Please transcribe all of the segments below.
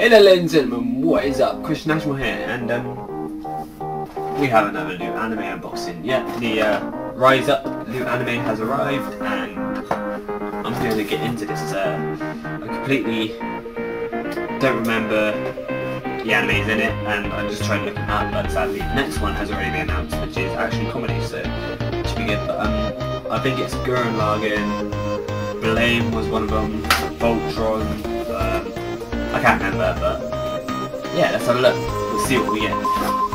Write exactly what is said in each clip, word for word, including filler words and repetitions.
Hello ladies and gentlemen, what is up? Christian National here, and um, we have another new anime unboxing. Yeah, the uh, Rise Up new anime has arrived, and I'm going to get into this. Uh, I completely don't remember the animes in it, and I just tried looking up, but sadly the next one has already been announced, which is action comedy, so it should be good. But um, I think it's Gurren Lagann, Blame was one of them, Voltron, um, I can't remember, but yeah, let's have a look. We'll see what we get.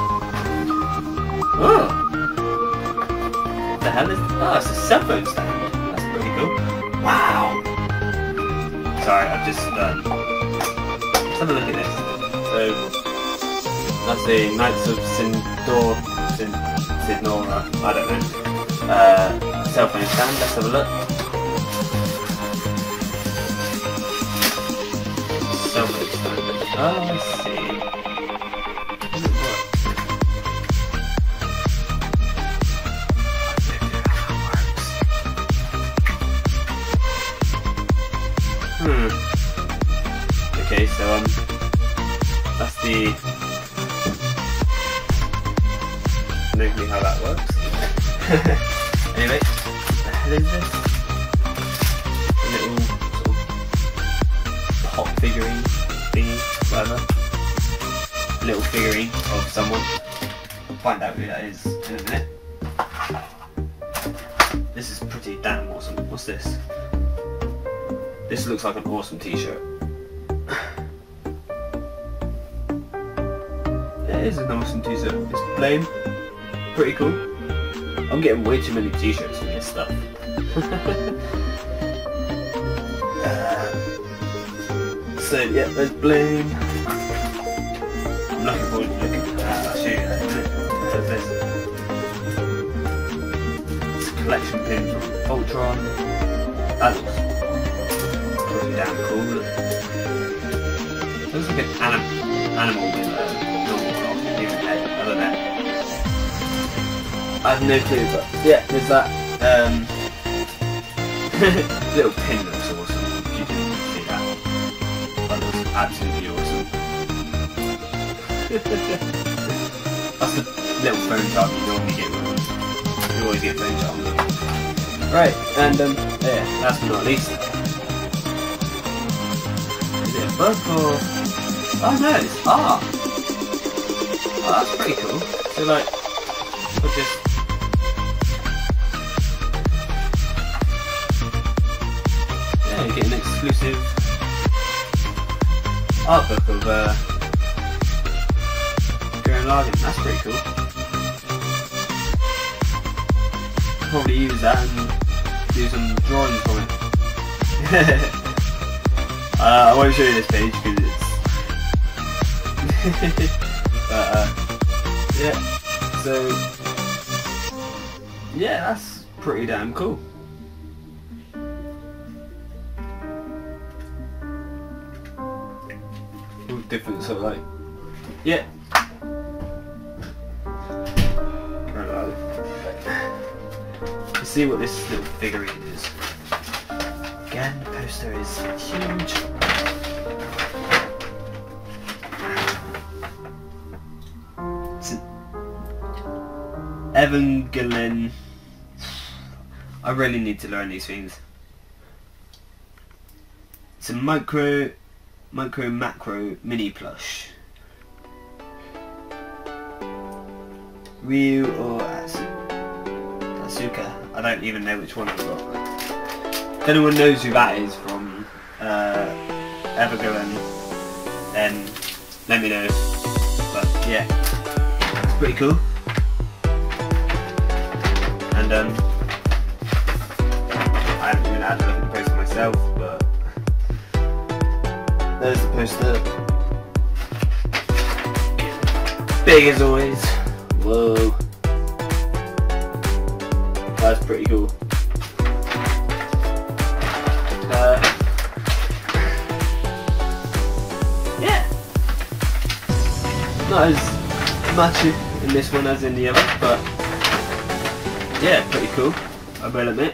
Oh! What the hell is this? Oh, it's a cell phone stand. That's pretty cool. Wow! Sorry, I've just um, let's have a look at this. So that's the Knights of Sindor, Sin, Sidnora, I don't know. Uh, cell phone stand. Let's have a look. Oh, I see. Does it work? Hmm. Okay, so um, that's the. I don't know how that works. Anyway, what the hell is this? A little sort of pop figurine thingy. Whatever. A little figurine of someone. I'll find out who that is in a minute. This is pretty damn awesome. What's this? This looks like an awesome t-shirt. It is an awesome t-shirt. It's Blame. Pretty cool. I'm getting way too many t-shirts for this stuff. So yeah, there's Blame. I'm looking forward to looking at that. I'll show you that in a minute. There's this. It's a collection pin from Voltron. That looks pretty damn cool. It looks like an anim animal with a normal human head. I don't know. I have no clue, but yeah, there's that um, little pin looks awesome. If you can see that. That looks absolutely awesome. That's the little phone charm you normally get with You always get phone charm. Right, and um, yeah, last but not least. Is it a bug or... Oh no, it's art! Oh, that's pretty cool. So like, I'll just... Yeah, you get an exclusive art book of uh, Gurren Lagann. That's pretty cool. I'll probably use that and do some drawings from it. uh, I won't show you this page because it's. but uh, yeah. So yeah, that's pretty damn cool. Different sort of like, yeah. Let's see what this little figurine is. Again, the poster is huge. It's an Evangelion. I really need to learn these things. It's a micro. Micro Macro Mini Plush. Ryu or Asuka. I don't even know which one I've got. If anyone knows who that is from uh, Evergarden, then let me know. But yeah, it's pretty cool. And um, I haven't even had a look at the poster myself, but there's the poster. Big as always. Whoa. That's pretty cool. Uh, yeah. Not as much in this one as in the other, but yeah, pretty cool, I will admit.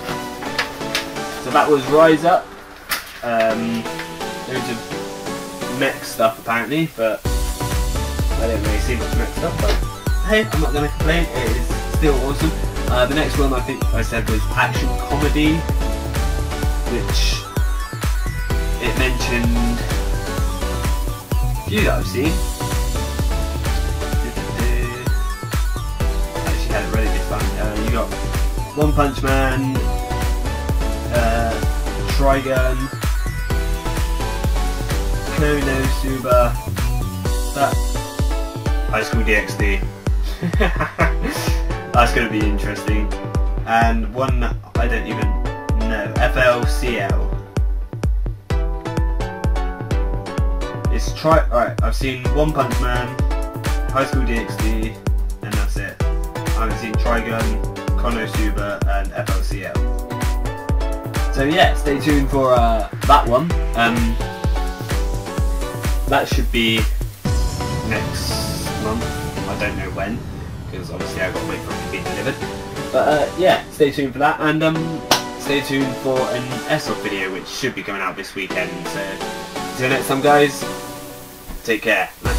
So that was Rise Up. Um, loads of mech stuff apparently, but I don't really see much mech stuff, but hey, I'm not going to complain, it is still awesome. Uh, the next one I think I said was action comedy, which it mentioned a few that I've seen. Actually had it ready this time. Uh, you got One Punch Man, uh, Trigun, Konosuba, that High School D X D. That's going to be interesting. And one I don't even know, F L C L. It's try. Alright, I've seen One Punch Man, High School D X D, and that's it. I haven't seen Trigun, Konosuba, and F L C L. So yeah, stay tuned for uh, that one. Um, that should be next month. I don't know when, because obviously I've got to wait for it to be delivered. But uh, yeah, stay tuned for that, and um, stay tuned for an S O F video which should be coming out this weekend. So until next time, guys, take care.